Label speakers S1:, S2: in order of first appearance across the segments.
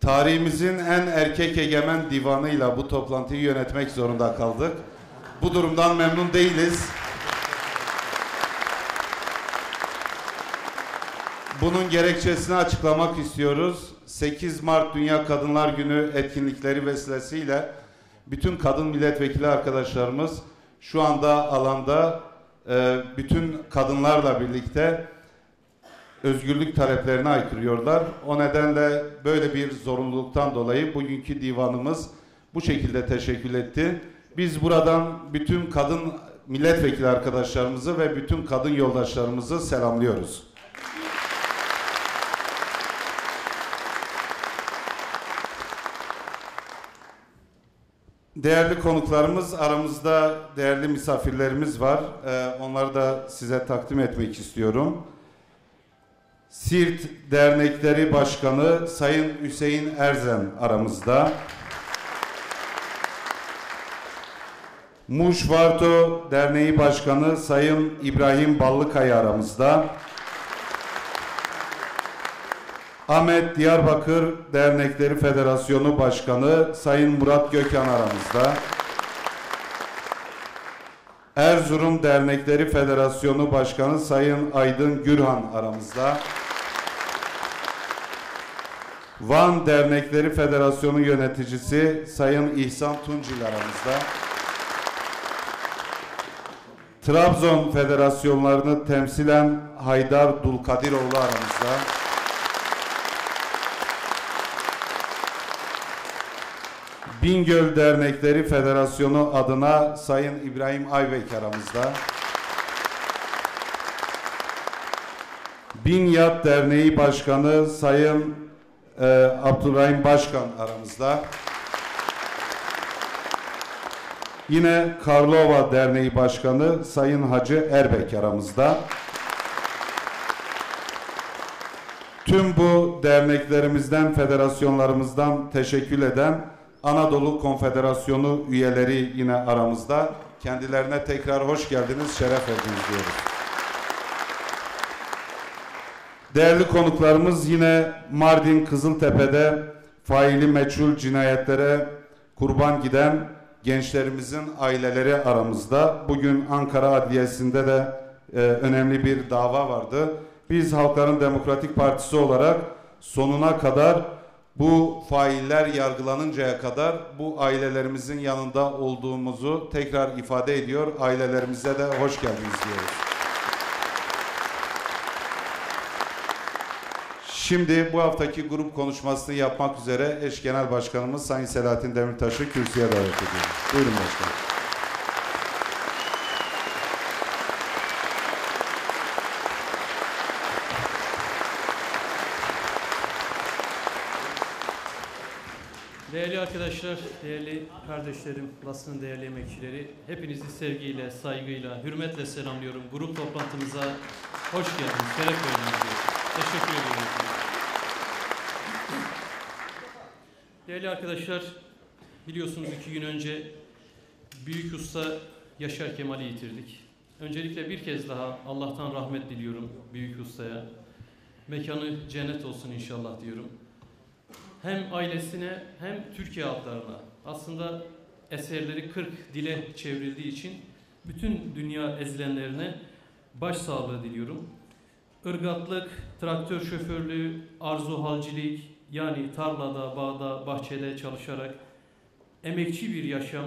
S1: Tarihimizin en erkek egemen divanıyla bu toplantıyı yönetmek zorunda kaldık. Bu durumdan memnun değiliz. Bunun gerekçesini açıklamak istiyoruz. 8 Mart Dünya Kadınlar Günü etkinlikleri vesilesiyle bütün kadın milletvekili arkadaşlarımız şu anda alanda bütün kadınlarla birlikte özgürlük taleplerini aykırıyorlar. O nedenle böyle bir zorunluluktan dolayı bugünkü divanımız bu şekilde teşekkür etti. Biz buradan bütün kadın milletvekili arkadaşlarımızı ve bütün kadın yoldaşlarımızı selamlıyoruz. Değerli konuklarımız, aramızda değerli misafirlerimiz var. Onları da size takdim etmek istiyorum. Siirt Dernekleri Başkanı Sayın Hüseyin Erzen aramızda. Muş Varto Derneği Başkanı Sayın İbrahim Ballıkaya aramızda. Ahmet Diyarbakır Dernekleri Federasyonu Başkanı Sayın Murat Gökhan aramızda. Erzurum Dernekleri Federasyonu Başkanı Sayın Aydın Gürhan aramızda. Van Dernekleri Federasyonu Yöneticisi Sayın İhsan Tuncil aramızda. Trabzon Federasyonlarını temsilen Haydar Dulkadiroğlu aramızda. Bingöl Dernekleri Federasyonu adına Sayın İbrahim Aybek aramızda. Binyat Derneği Başkanı Sayın Abdurrahim Başkan aramızda. Yine Karlova Derneği Başkanı Sayın Hacı Erbek aramızda. Tüm bu derneklerimizden, federasyonlarımızdan teşekkür eden Anadolu Konfederasyonu üyeleri yine aramızda. Kendilerine tekrar hoş geldiniz, şeref verdiniz diyoruz. Değerli konuklarımız, yine Mardin Kızıltepe'de faili meçhul cinayetlere kurban giden gençlerimizin aileleri aramızda. Bugün Ankara Adliyesi'nde de önemli bir dava vardı. Biz Halkların Demokratik Partisi olarak sonuna kadar bu failler yargılanıncaya kadar bu ailelerimizin yanında olduğumuzu tekrar ifade ediyor. Ailelerimize de hoş geldiniz diyoruz. Şimdi bu haftaki grup konuşmasını yapmak üzere eş genel başkanımız Sayın Selahattin Demirtaş'ı kürsüye davet ediyoruz. Buyurun başkanım.
S2: Değerli arkadaşlar, değerli kardeşlerim, basının değerli emekçileri, hepinizi sevgiyle, saygıyla, hürmetle selamlıyorum. Grup toplantımıza hoş geldiniz, şeref verdiniz diyorum. Teşekkür ediyorum. Değerli arkadaşlar, biliyorsunuz 2 gün önce büyük usta Yaşar Kemal'i yitirdik. Öncelikle bir kez daha Allah'tan rahmet diliyorum büyük ustaya. Mekanı cennet olsun inşallah diyorum. Hem ailesine hem Türkiye halklarına, aslında eserleri 40 dile çevrildiği için bütün dünya ezilenlerine başsağlığı diliyorum. Irgatlık, traktör şoförlüğü, arzu halcilik, yani tarlada, bağda, bahçede çalışarak emekçi bir yaşam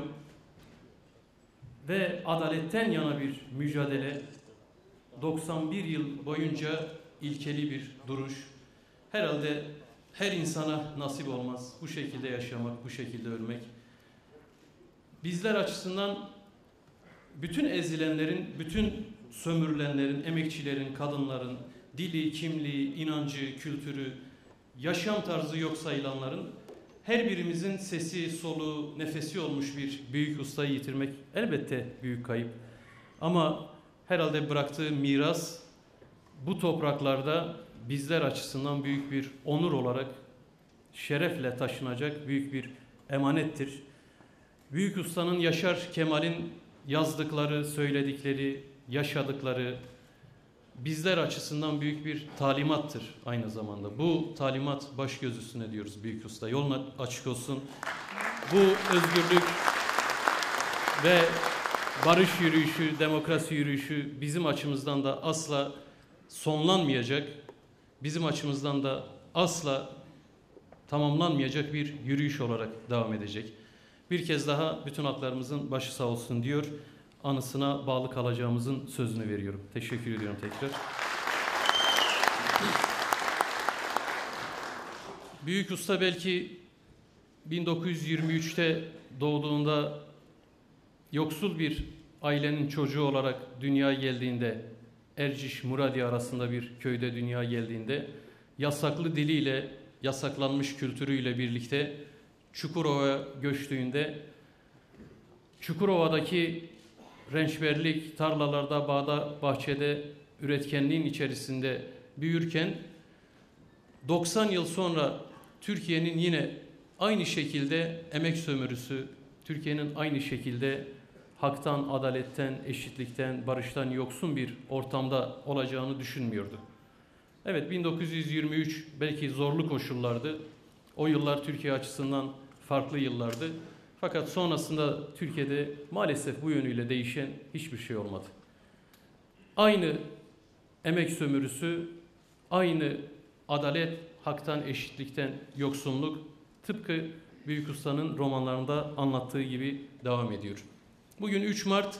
S2: ve adaletten yana bir mücadele, 91 yıl boyunca ilkeli bir duruş, herhalde her insana nasip olmaz bu şekilde yaşamak, bu şekilde ölmek. Bizler açısından bütün ezilenlerin, bütün sömürülenlerin, emekçilerin, kadınların, dili, kimliği, inancı, kültürü, yaşam tarzı yok sayılanların her birimizin sesi, soluğu, nefesi olmuş bir büyük ustayı yitirmek elbette büyük kayıp. Ama herhalde bıraktığı miras bu topraklarda bizler açısından büyük bir onur olarak şerefle taşınacak büyük bir emanettir. Büyük ustanın Yaşar Kemal'in yazdıkları, söyledikleri, yaşadıkları bizler açısından büyük bir talimattır aynı zamanda. Bu talimat baş göz üstüne diyoruz büyük usta. Yolun açık olsun. Bu özgürlük ve barış yürüyüşü, demokrasi yürüyüşü bizim açımızdan da asla sonlanmayacak, bizim açımızdan da asla tamamlanmayacak bir yürüyüş olarak devam edecek. Bir kez daha bütün haklarımızın başı sağ olsun diyor. Anısına bağlı kalacağımızın sözünü veriyorum. Teşekkür ediyorum tekrar. Büyük usta belki 1923'te doğduğunda yoksul bir ailenin çocuğu olarak dünyaya geldiğinde, Erciş Muradiye arasında bir köyde dünyaya geldiğinde yasaklı diliyle, yasaklanmış kültürüyle birlikte Çukurova'ya göçtüğünde Çukurova'daki rençberlik, tarlalarda, bağda, bahçede, üretkenliğin içerisinde büyürken 90 yıl sonra Türkiye'nin yine aynı şekilde emek sömürüsü, Türkiye'nin aynı şekilde haktan, adaletten, eşitlikten, barıştan yoksun bir ortamda olacağını düşünmüyordu. Evet, 1923 belki zorlu koşullardı. O yıllar Türkiye açısından farklı yıllardı. Fakat sonrasında Türkiye'de maalesef bu yönüyle değişen hiçbir şey olmadı. Aynı emek sömürüsü, aynı adalet, haktan, eşitlikten yoksunluk tıpkı Büyük Usta'nın romanlarında anlattığı gibi devam ediyor. Bugün 3 Mart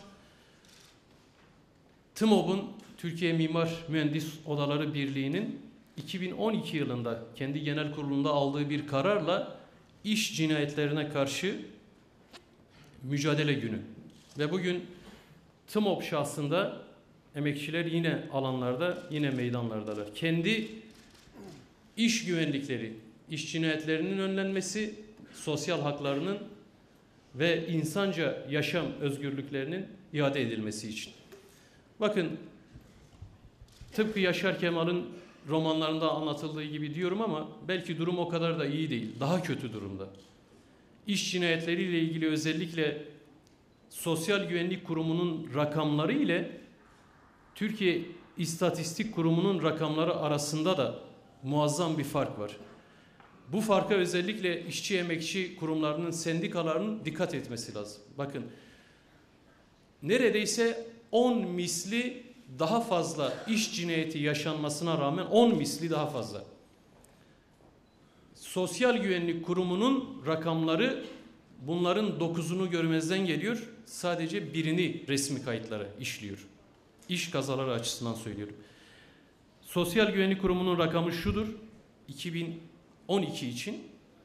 S2: TMOB'un Türkiye Mimar Mühendis Odaları Birliği'nin 2012 yılında kendi genel kurulunda aldığı bir kararla iş cinayetlerine karşı mücadele günü. Ve bugün TMOB şahsında emekçiler yine alanlarda, yine meydanlardalar. Kendi iş güvenlikleri, iş cinayetlerinin önlenmesi, sosyal haklarının ve insanca yaşam özgürlüklerinin iade edilmesi için. Bakın, tıpkı Yaşar Kemal'in romanlarında anlatıldığı gibi diyorum ama belki durum o kadar da iyi değil. Daha kötü durumda. İş cinayetleriyle ilgili özellikle Sosyal Güvenlik Kurumu'nun rakamları ile Türkiye İstatistik Kurumu'nun rakamları arasında da muazzam bir fark var. Bu farka özellikle işçi emekçi kurumlarının, sendikalarının dikkat etmesi lazım. Bakın, neredeyse 10 misli daha fazla iş cinayeti yaşanmasına rağmen 10 misli daha fazla. Sosyal Güvenlik Kurumu'nun rakamları bunların 9'unu görmezden geliyor. Sadece birini resmi kayıtlara işliyor. İş kazaları açısından söylüyorum. Sosyal Güvenlik Kurumu'nun rakamı şudur. 2012 için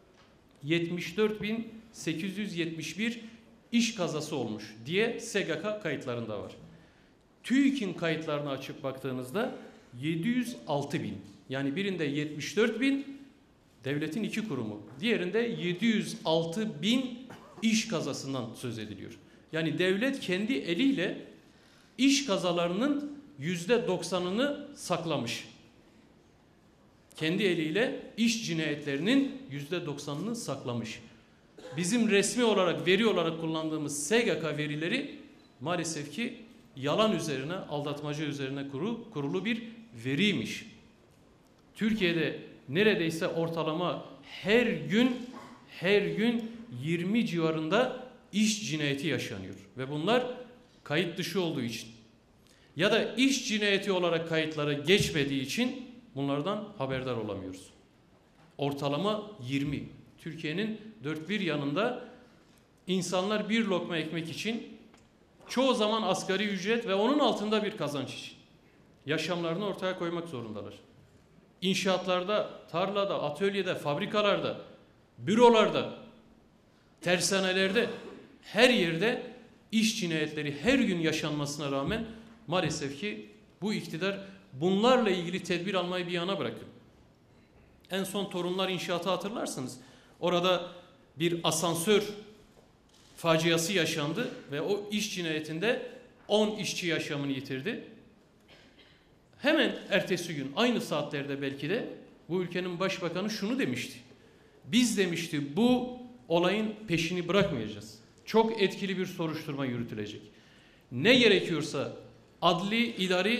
S2: 74.871 iş kazası olmuş diye SGK kayıtlarında var. TÜİK'in kayıtlarını açıp baktığınızda 706.000, yani birinde 74.000 devletin 2 kurumu, diğerinde 706.000 iş kazasından söz ediliyor. Yani devlet kendi eliyle iş kazalarının %90'ını saklamış. Kendi eliyle iş cinayetlerinin %90'ını saklamış. Bizim resmi olarak, veri olarak kullandığımız SGK verileri maalesef ki yalan üzerine, aldatmaca üzerine kurulu bir veriymiş. Türkiye'de neredeyse ortalama her gün 20 civarında iş cinayeti yaşanıyor. Ve bunlar kayıt dışı olduğu için ya da iş cinayeti olarak kayıtlara geçmediği için bunlardan haberdar olamıyoruz. Ortalama 20. Türkiye'nin dört bir yanında insanlar bir lokma ekmek için, çoğu zaman asgari ücret ve onun altında bir kazanç için yaşamlarını ortaya koymak zorundalar. İnşaatlarda, tarlada, atölyede, fabrikalarda, bürolarda, tersanelerde, her yerde iş cinayetleri her gün yaşanmasına rağmen maalesef ki bu iktidar bunlarla ilgili tedbir almayı bir yana bırakın. En son Torunlar İnşaatı hatırlarsınız. Orada bir asansör faciası yaşandı ve o iş cinayetinde 10 işçi yaşamını yitirdi. Hemen ertesi gün aynı saatlerde belki de bu ülkenin başbakanı şunu demişti. Biz demişti bu olayın peşini bırakmayacağız. Çok etkili bir soruşturma yürütülecek. Ne gerekiyorsa adli, idari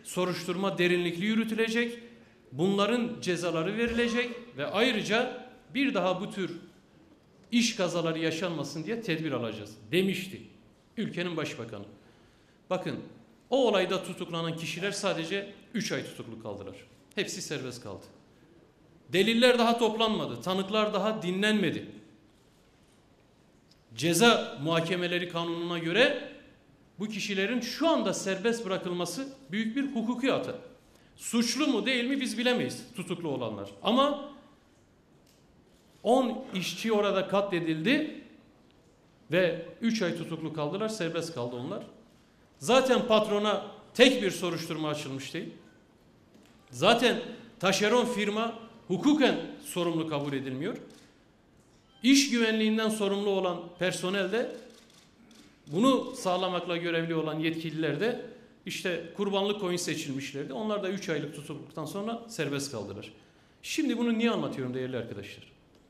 S2: soruşturma derinlikli yürütülecek, bunların cezaları verilecek ve ayrıca bir daha bu tür iş kazaları yaşanmasın diye tedbir alacağız demişti ülkenin başbakanı. Bakın, o olayda tutuklanan kişiler sadece 3 ay tutuklu kaldılar. Hepsi serbest kaldı. Deliller daha toplanmadı, tanıklar daha dinlenmedi. Ceza muhakemeleri kanununa göre bu kişilerin şu anda serbest bırakılması büyük bir hukuki hata. Suçlu mu değil mi biz bilemeyiz tutuklu olanlar. Ama 10 işçi orada katledildi ve 3 ay tutuklu kaldılar, serbest kaldı onlar. Zaten patrona tek bir soruşturma açılmış değil. Zaten taşeron firma hukuken sorumlu kabul edilmiyor. İş güvenliğinden sorumlu olan personel de, bunu sağlamakla görevli olan yetkililer de işte kurbanlık koyun seçilmişlerdi. Onlar da 3 aylık tutukluluktan sonra serbest kaldılar. Şimdi bunu niye anlatıyorum değerli arkadaşlar?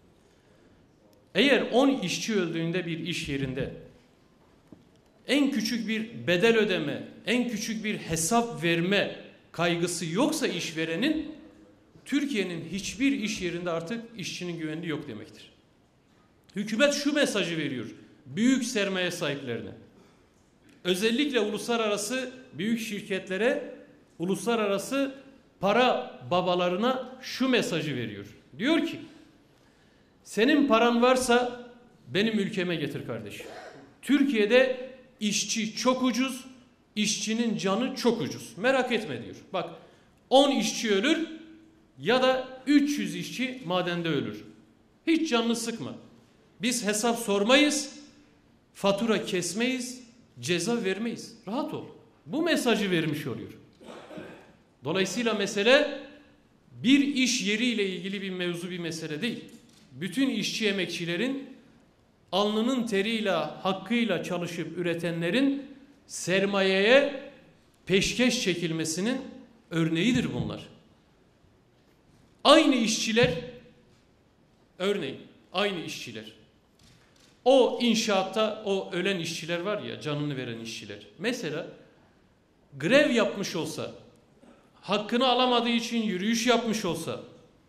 S2: Eğer 10 işçi öldüğünde bir iş yerinde en küçük bir bedel ödeme, en küçük bir hesap verme kaygısı yoksa işverenin, Türkiye'nin hiçbir iş yerinde artık işçinin güvenliği yok demektir. Hükümet şu mesajı veriyor büyük sermaye sahiplerine. Özellikle uluslararası büyük şirketlere, uluslararası para babalarına şu mesajı veriyor. Diyor ki, senin paran varsa benim ülkeme getir kardeşim. Türkiye'de işçi çok ucuz, işçinin canı çok ucuz. Merak etme diyor. Bak, 10 işçi ölür ya da 300 işçi madende ölür. Hiç canını sıkma. Biz hesap sormayız, fatura kesmeyiz, ceza vermeyiz. Rahat ol. Bu mesajı vermiş oluyor. Dolayısıyla mesele bir iş yeriyle ilgili bir mevzu, bir mesele değil. Bütün işçi emekçilerin alnının teriyle, hakkıyla çalışıp üretenlerin sermayeye peşkeş çekilmesinin örneğidir bunlar. Aynı işçiler, örneğin aynı işçiler, o inşaatta o ölen işçiler var ya, canını veren işçiler. Mesela grev yapmış olsa, hakkını alamadığı için yürüyüş yapmış olsa,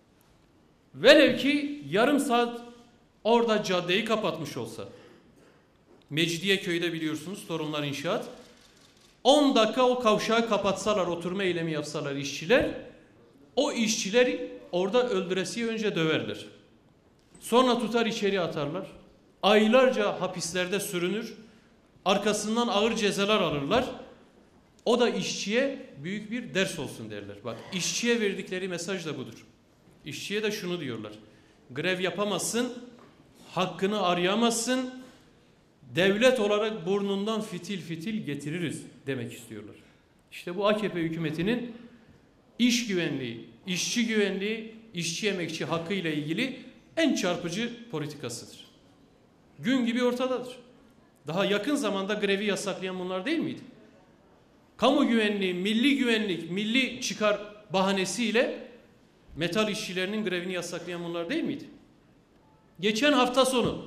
S2: velev ki yarım saat orada caddeyi kapatmış olsa, Mecidiyeköy'de biliyorsunuz Torunlar İnşaat, 10 dakika o kavşağı kapatsalar, oturma eylemi yapsalar işçiler, o işçileri orada öldüresiye önce döverler. Sonra tutar içeri atarlar. Aylarca hapislerde sürünür. Arkasından ağır cezalar alırlar. O da işçiye büyük bir ders olsun derler. Bak, işçiye verdikleri mesaj da budur. İşçiye de şunu diyorlar. Grev yapamazsın, hakkını arayamazsın, devlet olarak burnundan fitil fitil getiririz demek istiyorlar. İşte bu AKP hükümetinin iş güvenliği, işçi güvenliği, işçi emekçi hakkıyla ilgili en çarpıcı politikasıdır. Gün gibi ortadadır. Daha yakın zamanda grevi yasaklayan bunlar değil miydi? Kamu güvenliği, milli güvenlik, milli çıkar bahanesiyle metal işçilerinin grevini yasaklayan bunlar değil miydi? Geçen hafta sonu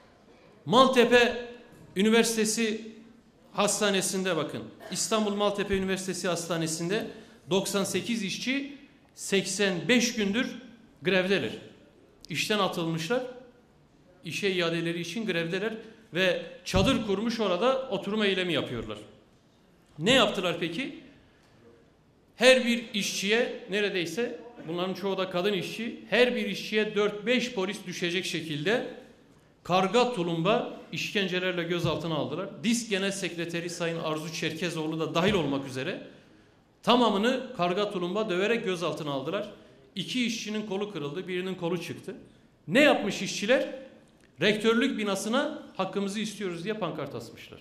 S2: Maltepe Üniversitesi Hastanesi'nde, bakın, İstanbul Maltepe Üniversitesi Hastanesi'nde 98 işçi 85 gündür grevdeler. İşten atılmışlar. İşe iadeleri için grevdeler ve çadır kurmuş orada oturma eylemi yapıyorlar. Ne yaptılar peki? Her bir işçiye, neredeyse bunların çoğu da kadın işçi, her bir işçiye 4-5 polis düşecek şekilde karga tulumba işkencelerle gözaltına aldılar. DİSK Genel Sekreteri Sayın Arzu Çerkezoğlu da dahil olmak üzere tamamını karga tulumba döverek gözaltına aldılar. 2 işçinin kolu kırıldı, birinin kolu çıktı. Ne yapmış işçiler? Rektörlük binasına hakkımızı istiyoruz diye pankart asmışlar.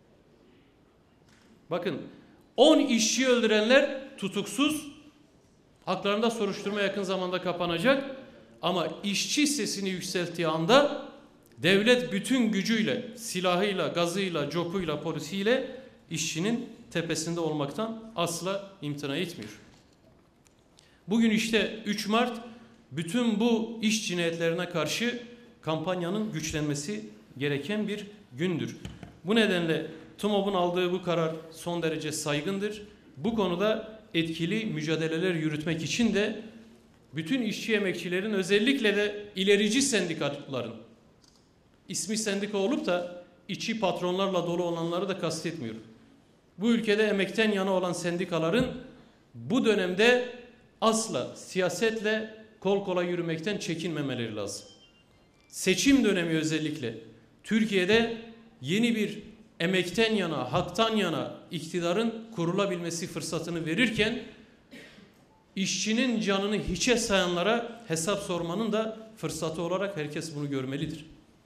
S2: Bakın, 10 işçi öldürenler tutuksuz, haklarında soruşturma yakın zamanda kapanacak, ama işçi sesini yükselttiği anda devlet bütün gücüyle, silahıyla, gazıyla, copuyla, polisiyle işçinin tepesinde olmaktan asla imtina etmiyor. Bugün işte 3 Mart bütün bu iş cinayetlerine karşı kampanyanın güçlenmesi gereken bir gündür. Bu nedenle TMOB'un aldığı bu karar son derece saygındır. Bu konuda etkili mücadeleler yürütmek için de bütün işçi emekçilerin, özellikle de ilerici sendikaların, ismi sendika olup da içi patronlarla dolu olanları da kastetmiyorum. Bu ülkede emekten yana olan sendikaların bu dönemde asla siyasetle kol kola yürümekten çekinmemeleri lazım. Seçim dönemi özellikle Türkiye'de yeni bir emekten yana, haktan yana iktidarın kurulabilmesi fırsatını verirken işçinin canını hiçe sayanlara hesap sormanın da fırsatı olarak herkes bunu görmelidir.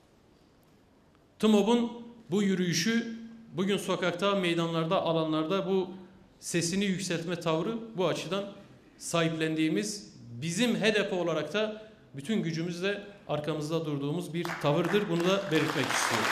S2: TMOB'un bu yürüyüşü, bugün sokakta, meydanlarda, alanlarda bu sesini yükseltme tavrı bu açıdan sahiplendiğimiz, bizim HDP olarak da bütün gücümüzle arkamızda durduğumuz bir tavırdır. Bunu da belirtmek istiyorum.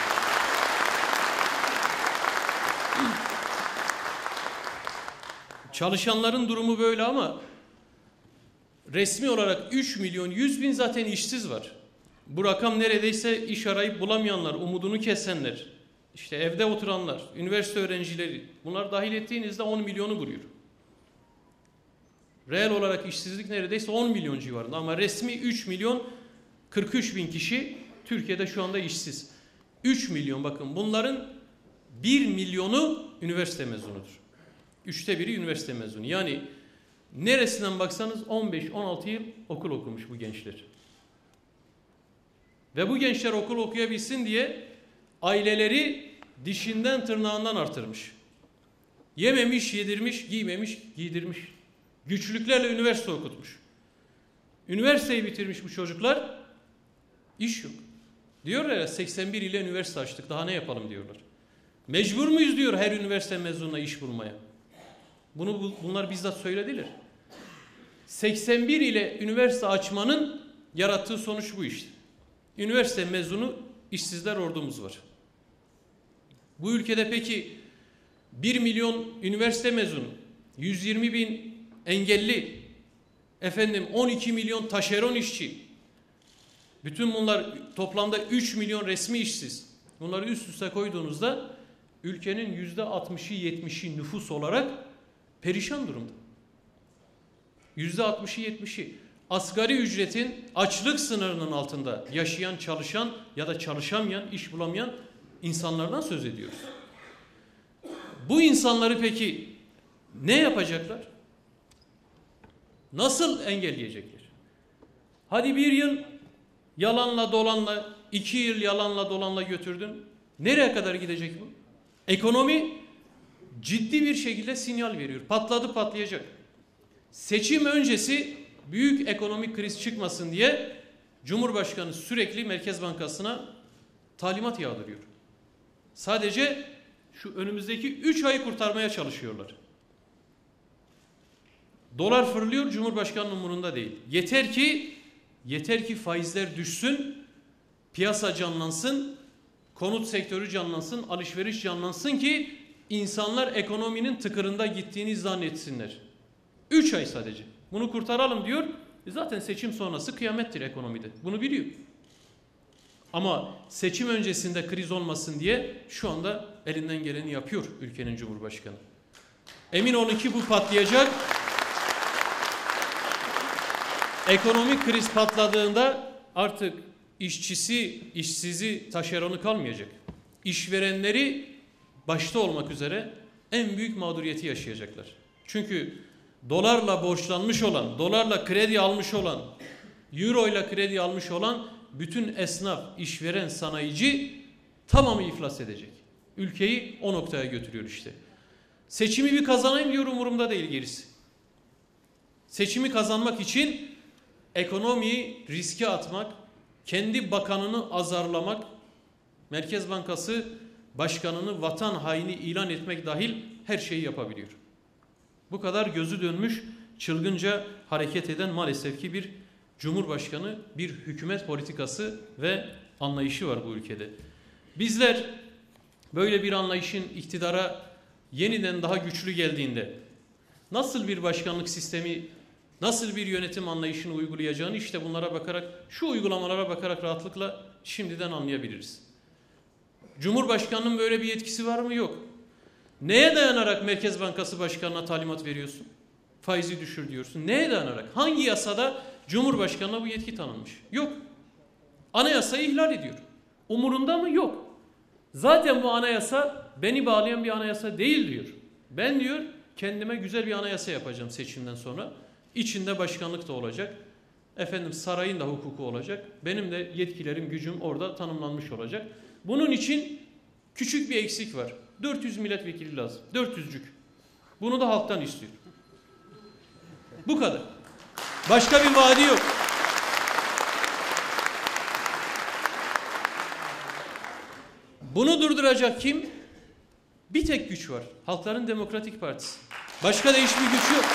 S2: Çalışanların durumu böyle ama resmi olarak 3 milyon 100 bin zaten işsiz var. Bu rakam neredeyse iş arayıp bulamayanlar, umudunu kesenler, işte evde oturanlar, üniversite öğrencileri, bunlar dahil ettiğinizde 10 milyonu buluyor. Reel olarak işsizlik neredeyse 10 milyon civarında ama resmi 3 milyon 43 bin kişi Türkiye'de şu anda işsiz. 3 milyon, bakın bunların 1 milyonu üniversite mezunudur. 3'te biri üniversite mezunu. Yani neresinden baksanız 15-16 yıl okul okumuş bu gençler. Ve bu gençler okul okuyabilsin diye aileleri dişinden tırnağından artırmış. Yememiş, yedirmiş, giymemiş, giydirmiş. Güçlüklerle üniversite okutmuş. Üniversiteyi bitirmiş bu çocuklar, iş yok. Diyorlar ya 81 ile üniversite açtık, daha ne yapalım diyorlar. Mecbur muyuz diyor her üniversite mezununa iş bulmaya. Bunlar bizzat söylediler. 81 ile üniversite açmanın yarattığı sonuç bu işte. Üniversite mezunu işsizler ordumuz var. Bu ülkede peki 1 milyon üniversite mezunu, 120 bin engelli, 12 milyon taşeron işçi, bütün bunlar toplamda 3 milyon resmi işsiz. Bunları üst üste koyduğunuzda ülkenin %60'ı 70'i nüfus olarak perişan durumda. %60'ı 70'i asgari ücretin açlık sınırının altında yaşayan, çalışan ya da çalışamayan, iş bulamayan insanlardan söz ediyoruz. Bu insanları peki ne yapacaklar? Nasıl engelleyecekler? Hadi 1 yıl yalanla dolanla, 2 yıl yalanla dolanla götürdün. Nereye kadar gidecek bu? Ekonomi ciddi bir şekilde sinyal veriyor. Patladı, patlayacak. Seçim öncesi büyük ekonomik kriz çıkmasın diye Cumhurbaşkanı sürekli Merkez Bankası'na talimat yağdırıyor. Sadece şu önümüzdeki 3 ayı kurtarmaya çalışıyorlar. Dolar fırlıyor, Cumhurbaşkanı'nın umurunda değil. Yeter ki faizler düşsün, piyasa canlansın, konut sektörü canlansın, alışveriş canlansın ki insanlar ekonominin tıkırında gittiğini zannetsinler. 3 ay sadece. Bunu kurtaralım diyor. Zaten seçim sonrası kıyamettir ekonomide. Bunu biliyor. Ama seçim öncesinde kriz olmasın diye şu anda elinden geleni yapıyor ülkenin Cumhurbaşkanı. Emin olun ki bu patlayacak. Ekonomik kriz patladığında artık işçisi, işsizi, taşeronu kalmayacak. İşverenleri başta olmak üzere en büyük mağduriyeti yaşayacaklar. Çünkü dolarla borçlanmış olan, dolarla kredi almış olan, euro ile kredi almış olan bütün esnaf, işveren, sanayici tamamı iflas edecek. Ülkeyi o noktaya götürüyor işte. Seçimi bir kazanayım diyor, umurumda değil gerisi. Seçimi kazanmak için ekonomiyi riske atmak, kendi bakanını azarlamak, Merkez Bankası başkanını vatan haini ilan etmek dahil her şeyi yapabiliyor. Bu kadar gözü dönmüş, çılgınca hareket eden maalesef ki bir Cumhurbaşkanı, bir hükümet politikası ve anlayışı var bu ülkede. Bizler böyle bir anlayışın iktidara yeniden daha güçlü geldiğinde nasıl bir başkanlık sistemi, nasıl bir yönetim anlayışını uygulayacağını işte bunlara bakarak, şu uygulamalara bakarak rahatlıkla şimdiden anlayabiliriz. Cumhurbaşkanının böyle bir yetkisi var mı? Yok. Neye dayanarak Merkez Bankası Başkanı'na talimat veriyorsun? faizi düşür diyorsun. Neye dayanarak? Hangi yasada Cumhurbaşkanı'na bu yetki tanınmış? Yok. Anayasayı ihlal ediyor. Umurunda mı? Yok. Zaten bu anayasa beni bağlayan bir anayasa değil diyor. Ben diyor kendime güzel bir anayasa yapacağım seçimden sonra. İçinde başkanlık da olacak. Efendim sarayın da hukuku olacak. Benim de yetkilerim, gücüm orada tanımlanmış olacak. Bunun için küçük bir eksik var. 400 milletvekili lazım. 400'cük. Bunu da halktan istiyor. Bu kadar. Başka bir vaadi yok. Bunu durduracak kim? Bir tek güç var. Halkların Demokratik Partisi. Başka da hiçbir güç yok.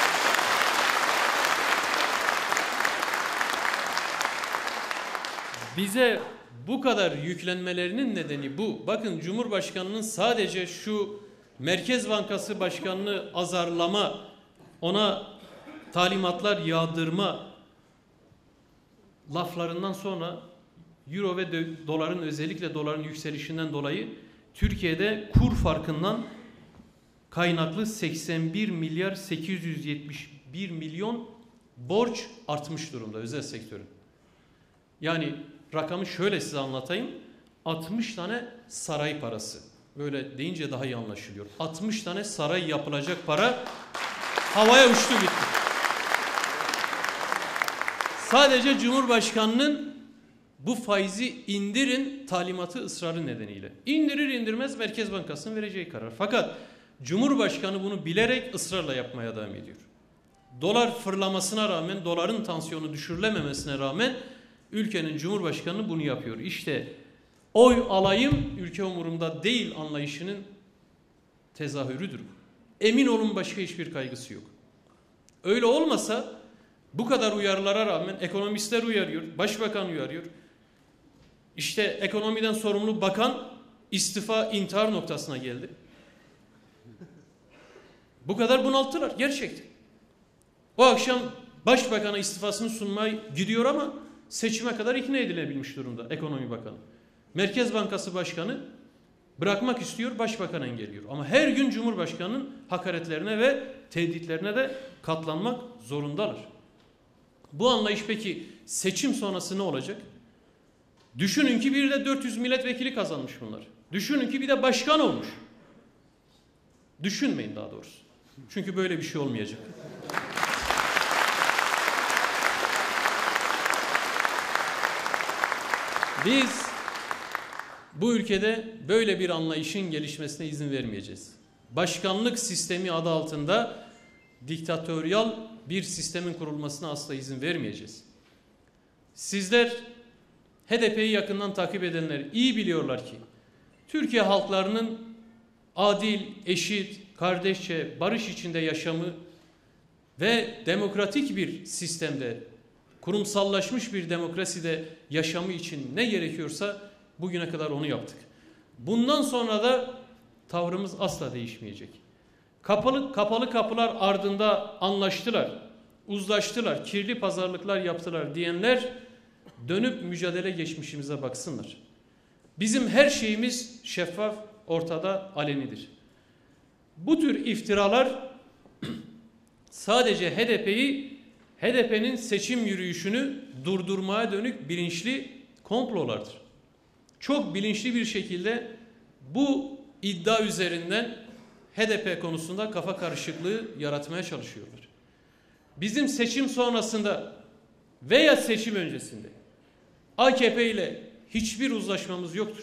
S2: Bize bu kadar yüklenmelerinin nedeni bu. Bakın Cumhurbaşkanı'nın sadece şu Merkez Bankası Başkanı'nı azarlama, ona talimatlar yağdırma laflarından sonra Euro ve doların, özellikle doların yükselişinden dolayı Türkiye'de kur farkından kaynaklı 81 milyar 871 milyon borç artmış durumda özel sektörün. Yani rakamı şöyle size anlatayım. 60 tane saray parası. Böyle deyince daha iyi anlaşılıyor. 60 tane saray yapılacak para havaya uçtu gitti. Sadece Cumhurbaşkanı'nın bu faizi indirin talimatı ısrarı nedeniyle. İndirir indirmez Merkez Bankası'nın vereceği karar. Fakat Cumhurbaşkanı bunu bilerek ısrarla yapmaya devam ediyor. Dolar fırlamasına rağmen, doların tansiyonu düşürülememesine rağmen ülkenin Cumhurbaşkanı bunu yapıyor. İşte oy alayım, ülke umurumda değil anlayışının tezahürüdür. Emin olun başka hiçbir kaygısı yok. Öyle olmasa bu kadar uyarılara rağmen ekonomistler uyarıyor, başbakan uyarıyor. İşte ekonomiden sorumlu bakan istifa, intihar noktasına geldi. Bu kadar bunalttılar gerçekten. O akşam başbakana istifasını sunmaya gidiyor ama seçime kadar ikna edilebilmiş durumda ekonomi bakanı. Merkez Bankası Başkanı bırakmak istiyor, başbakan engelliyor. Ama her gün Cumhurbaşkanı'nın hakaretlerine ve tehditlerine de katlanmak zorundalar. Bu anlayış peki seçim sonrası ne olacak? Düşünün ki bir de 400 milletvekili kazanmış bunlar. Düşünün ki bir de başkan olmuş. Düşünmeyin daha doğrusu. Çünkü böyle bir şey olmayacak. Biz bu ülkede böyle bir anlayışın gelişmesine izin vermeyeceğiz. Başkanlık sistemi adı altında diktatöryal bir sistemin kurulmasına asla izin vermeyeceğiz. Sizler HDP'yi yakından takip edenler iyi biliyorlar ki Türkiye halklarının adil, eşit, kardeşçe, barış içinde yaşamı ve demokratik bir sistemde, kurumsallaşmış bir demokraside yaşamı için ne gerekiyorsa bugüne kadar onu yaptık. Bundan sonra da tavrımız asla değişmeyecek. Kapalı kapılar ardında anlaştılar, uzlaştılar, kirli pazarlıklar yaptılar diyenler dönüp mücadele geçmişimize baksınlar. Bizim her şeyimiz şeffaf, ortada, alenidir. Bu tür iftiralar sadece HDP'nin seçim yürüyüşünü durdurmaya dönük bilinçli komplolardır. Çok bilinçli bir şekilde bu iddia üzerinden HDP konusunda kafa karışıklığı yaratmaya çalışıyorlar. Bizim seçim sonrasında veya seçim öncesinde AKP ile hiçbir uzlaşmamız yoktur.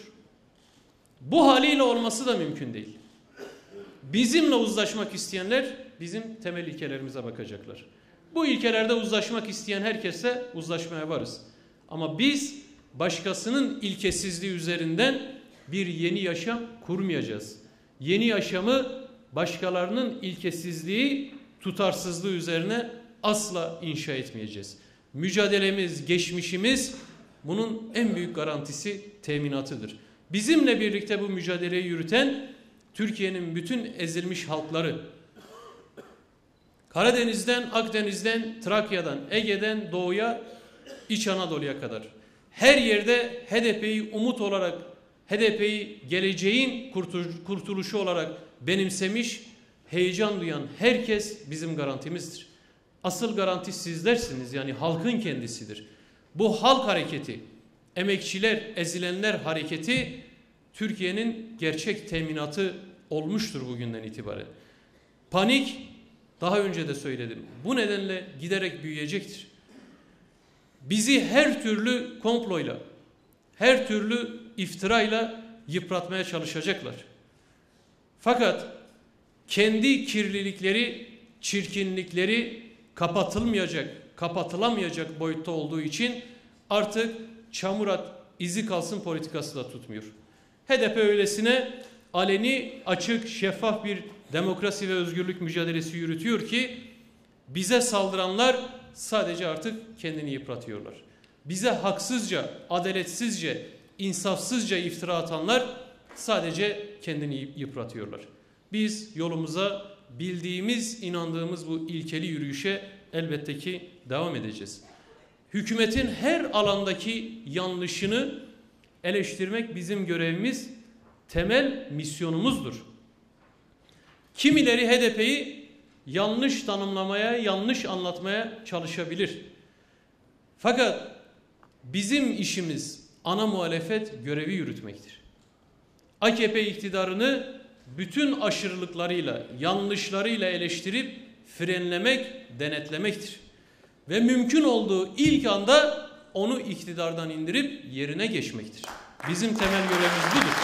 S2: Bu haliyle olması da mümkün değil. Bizimle uzlaşmak isteyenler bizim temel ilkelerimize bakacaklar. Bu ilkelerde uzlaşmak isteyen herkese uzlaşmaya varız. Ama biz başkasının ilkesizliği üzerinden bir yeni yaşam kurmayacağız. Yeni yaşamı başkalarının ilkesizliği, tutarsızlığı üzerine asla inşa etmeyeceğiz. Mücadelemiz, geçmişimiz bunun en büyük garantisi, teminatıdır. Bizimle birlikte bu mücadeleyi yürüten Türkiye'nin bütün ezilmiş halkları, Karadeniz'den, Akdeniz'den, Trakya'dan, Ege'den Doğu'ya, İç Anadolu'ya kadar her yerde HDP'yi umut olarak, HDP'yi geleceğin kurtuluşu olarak benimsemiş, heyecan duyan herkes bizim garantimizdir. asıl garanti sizlersiniz, yani halkın kendisidir. Bu halk hareketi, emekçiler, ezilenler hareketi Türkiye'nin gerçek teminatı olmuştur bugünden itibaren. Panik, daha önce de söyledim, bu nedenle giderek büyüyecektir. Bizi her türlü komployla, her türlü iftirayla yıpratmaya çalışacaklar. Fakat kendi kirlilikleri, çirkinlikleri kapatılamayacak boyutta olduğu için artık çamur at, izi kalsın politikası da tutmuyor. HDP öylesine aleni, açık, şeffaf bir demokrasi ve özgürlük mücadelesi yürütüyor ki bize saldıranlar sadece artık kendini yıpratıyorlar. Bize haksızca, adaletsizce, insafsızca iftira atanlar sadece kendini yıpratıyorlar. Biz yolumuza bildiğimiz, inandığımız bu ilkeli yürüyüşe elbette ki devam edeceğiz. Hükümetin her alandaki yanlışını eleştirmek bizim görevimiz, temel misyonumuzdur. Kimileri HDP'yi yanlış tanımlamaya, yanlış anlatmaya çalışabilir. Fakat bizim işimiz ana muhalefet görevi yürütmektir. AKP iktidarını bütün aşırılıklarıyla, yanlışlarıyla eleştirip frenlemek, denetlemektir. Ve mümkün olduğu ilk anda onu iktidardan indirip yerine geçmektir. Bizim temel görevimiz budur.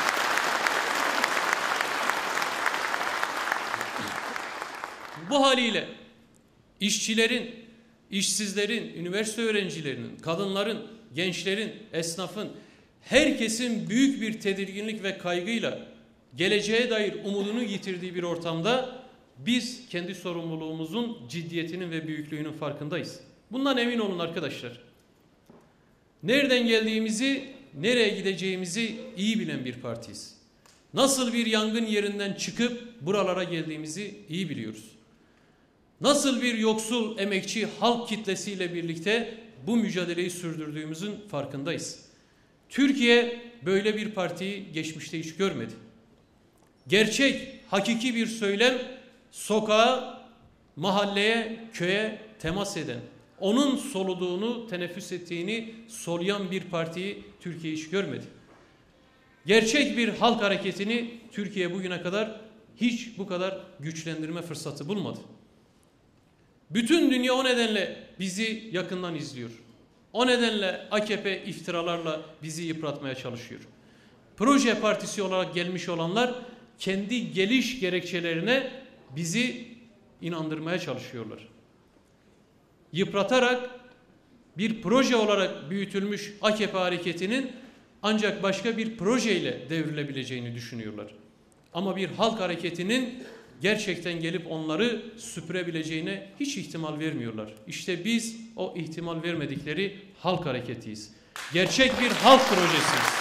S2: Bu haliyle işçilerin, işsizlerin, üniversite öğrencilerinin, kadınların, gençlerin, esnafın, herkesin büyük bir tedirginlik ve kaygıyla geleceğe dair umudunu yitirdiği bir ortamda biz kendi sorumluluğumuzun ciddiyetinin ve büyüklüğünün farkındayız. Bundan emin olun arkadaşlar. Nereden geldiğimizi, nereye gideceğimizi iyi bilen bir partiyiz. Nasıl bir yangın yerinden çıkıp buralara geldiğimizi iyi biliyoruz. Nasıl bir yoksul, emekçi halk kitlesiyle birlikte bu mücadeleyi sürdürdüğümüzün farkındayız. Türkiye böyle bir partiyi geçmişte hiç görmedi. Gerçek, hakiki bir söylem sokağa, mahalleye, köye temas eden, onun soluduğunu, teneffüs ettiğini soluyan bir partiyi Türkiye hiç görmedi. Gerçek bir halk hareketini Türkiye bugüne kadar hiç bu kadar güçlendirme fırsatı bulmadı. Bütün dünya o nedenle bizi yakından izliyor. O nedenle AKP iftiralarla bizi yıpratmaya çalışıyor. Proje partisi olarak gelmiş olanlar kendi geliş gerekçelerine bizi inandırmaya çalışıyorlar. Yıpratarak bir proje olarak büyütülmüş AKP hareketinin ancak başka bir projeyle devrilebileceğini düşünüyorlar. Ama bir halk hareketinin gerçekten gelip onları süpürebileceğine hiç ihtimal vermiyorlar. İşte biz o ihtimal vermedikleri halk hareketiyiz. Gerçek bir halk projesiyiz.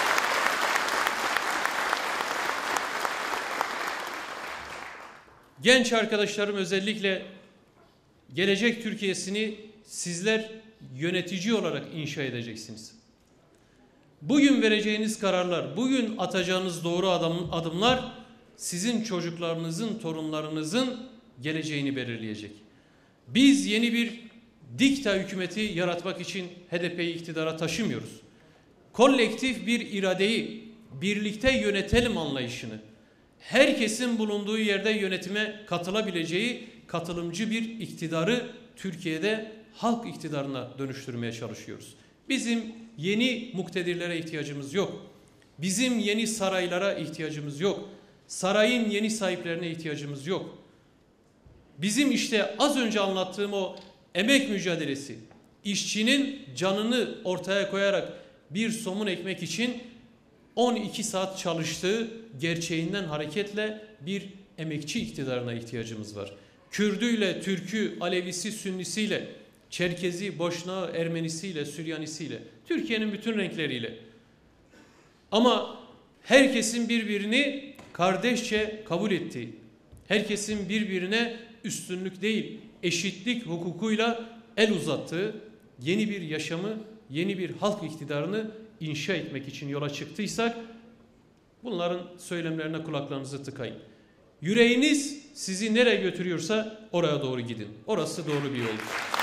S2: Genç arkadaşlarım, özellikle gelecek Türkiye'sini sizler yönetici olarak inşa edeceksiniz. Bugün vereceğiniz kararlar, bugün atacağınız doğru adımlar sizin çocuklarınızın, torunlarınızın geleceğini belirleyecek. Biz yeni bir dikta hükümeti yaratmak için HDP'yi iktidara taşımıyoruz. Kolektif bir iradeyi, birlikte yönetelim anlayışını, herkesin bulunduğu yerde yönetime katılabileceği katılımcı bir iktidarı Türkiye'de halk iktidarına dönüştürmeye çalışıyoruz. Bizim yeni muktedirlere ihtiyacımız yok. Bizim yeni saraylara ihtiyacımız yok. Sarayın yeni sahiplerine ihtiyacımız yok. Bizim işte az önce anlattığım o emek mücadelesi, işçinin canını ortaya koyarak bir somun ekmek için 12 saat çalıştığı gerçeğinden hareketle bir emekçi iktidarına ihtiyacımız var. Kürdüyle, Türkü, Alevisi, Sünnisiyle, Çerkezi, Boşnağı, Ermenisiyle, Süryanisiyle, Türkiye'nin bütün renkleriyle. Ama herkesin birbirini kardeşçe kabul ettiği, herkesin birbirine üstünlük değil, eşitlik hukukuyla el uzattığı yeni bir yaşamı, yeni bir halk iktidarını inşa etmek için yola çıktıysak, bunların söylemlerine kulaklarınızı tıkayın. Yüreğiniz sizi nereye götürüyorsa oraya doğru gidin. Orası doğru bir yoldur.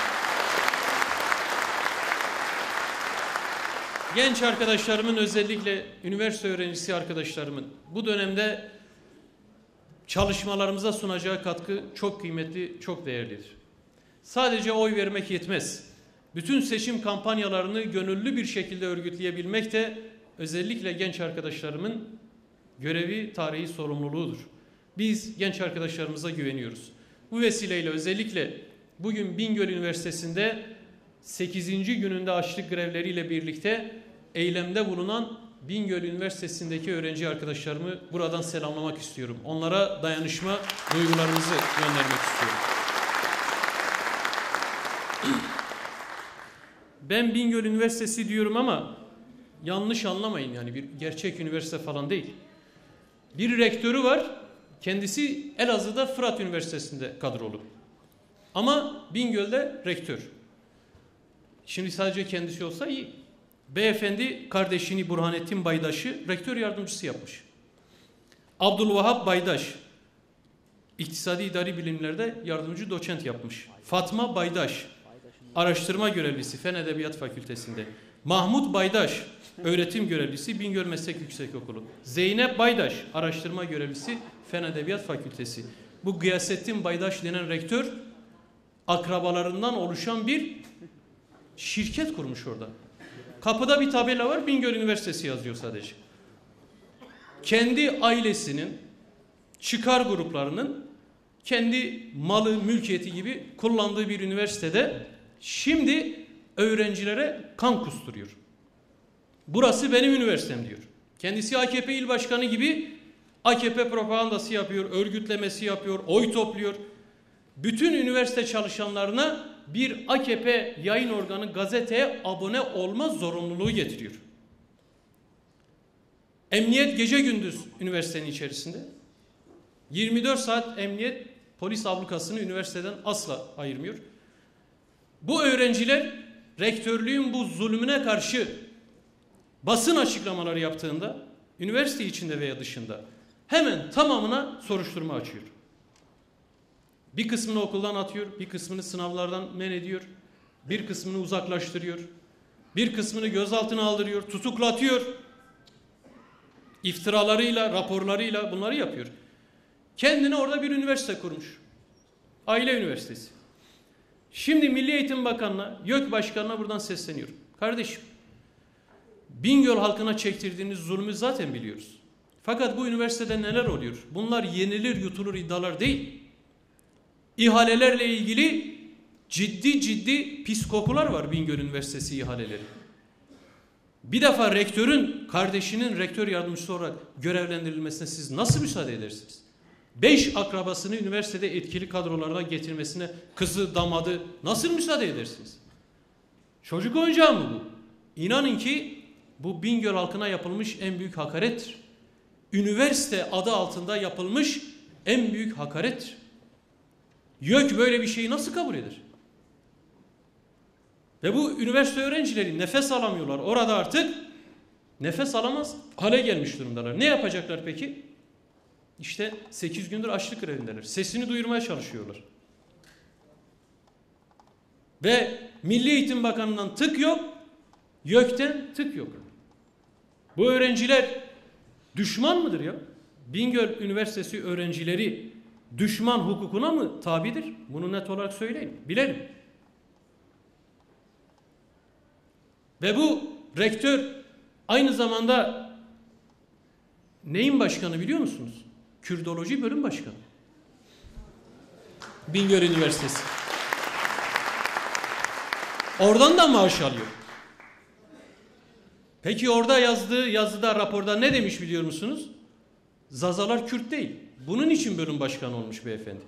S2: genç arkadaşlarımın, özellikle üniversite öğrencisi arkadaşlarımın bu dönemde çalışmalarımıza sunacağı katkı çok kıymetli, çok değerlidir. Sadece oy vermek yetmez. Bütün seçim kampanyalarını gönüllü bir şekilde örgütleyebilmek de özellikle genç arkadaşlarımın görevi, tarihi sorumluluğudur. Biz genç arkadaşlarımıza güveniyoruz. Bu vesileyle özellikle bugün Bingöl Üniversitesi'nde 8. gününde açlık grevleriyle birlikte eylemde bulunan Bingöl Üniversitesi'ndeki öğrenci arkadaşlarımı buradan selamlamak istiyorum. Onlara dayanışma duygularımızı göndermek istiyorum. Ben Bingöl Üniversitesi diyorum ama yanlış anlamayın, yani bir gerçek üniversite falan değil. Bir rektörü var, kendisi Elazığ'da Fırat Üniversitesi'nde kadrolu. Ama Bingöl'de rektör. Şimdi sadece kendisi olsa iyi. Beyefendi kardeşini Burhanettin Baydaş'ı rektör yardımcısı yapmış. Abdülvahap Baydaş İktisadi İdari Bilimler'de yardımcı doçent yapmış. Fatma Baydaş araştırma görevlisi Fen Edebiyat Fakültesi'nde. Mahmut Baydaş öğretim görevlisi Bingöl Meslek Yüksekokulu. Zeynep Baydaş araştırma görevlisi Fen Edebiyat Fakültesi. Bu Gıyasettin Baydaş denen rektör akrabalarından oluşan bir şirket kurmuş orada. Kapıda bir tabela var, Bingöl Üniversitesi yazıyor sadece. Kendi ailesinin, çıkar gruplarının kendi malı, mülkiyeti gibi kullandığı bir üniversitede şimdi öğrencilere kan kusturuyor. Burası benim üniversitem diyor. Kendisi AKP il başkanı gibi AKP propagandası yapıyor, örgütlemesi yapıyor, oy topluyor. Bütün üniversite çalışanlarına bir AKP yayın organı gazeteye abone olma zorunluluğu getiriyor. Emniyet gece gündüz üniversitenin içerisinde. 24 saat emniyet polis ablukasını üniversiteden asla ayırmıyor. Bu öğrenciler rektörlüğün bu zulmüne karşı basın açıklamaları yaptığında üniversite içinde veya dışında hemen tamamına soruşturma açıyor. Bir kısmını okuldan atıyor, bir kısmını sınavlardan men ediyor, bir kısmını uzaklaştırıyor, bir kısmını gözaltına aldırıyor, tutuklatıyor. İftiralarıyla, raporlarıyla bunları yapıyor. Kendine orada bir üniversite kurmuş. Aile üniversitesi. Şimdi Milli Eğitim Bakanı'na, YÖK Başkanı'na buradan sesleniyorum. Kardeşim, Bingöl halkına çektirdiğiniz zulmü zaten biliyoruz. Fakat bu üniversitede neler oluyor? Bunlar yenilir yutulur iddialar değil. İhalelerle ilgili ciddi pis kokular var Bingöl Üniversitesi ihaleleri. Bir defa rektörün kardeşinin rektör yardımcısı olarak görevlendirilmesine siz nasıl müsaade edersiniz? 5 akrabasını üniversitede etkili kadrolarına getirmesine kızı, damadı nasıl müsaade edersiniz? Çocuk oyuncağı mı bu? İnanın ki bu Bingöl halkına yapılmış en büyük hakarettir. Üniversite adı altında yapılmış en büyük hakarettir. YÖK böyle bir şeyi nasıl kabul eder? Ve bu üniversite öğrencileri nefes alamıyorlar. Orada artık nefes alamaz hale gelmiş durumdalar. Ne yapacaklar peki? İşte 8 gündür açlık grevindeler. Sesini duyurmaya çalışıyorlar. Ve Milli Eğitim Bakanı'ndan tık yok, YÖK'ten tık yok. Bu öğrenciler düşman mıdır ya? Bingöl Üniversitesi öğrencileri düşman hukukuna mı tabidir? Bunu net olarak söyleyin, bilelim. Ve bu rektör aynı zamanda neyin başkanı biliyor musunuz? Kürdoloji bölüm başkanı. Bingöl Üniversitesi. Oradan da maaş alıyor. Peki orada yazdığı yazıda, raporda ne demiş biliyor musunuz? Zazalar Kürt değil. Bunun için bölüm başkanı olmuş beyefendi.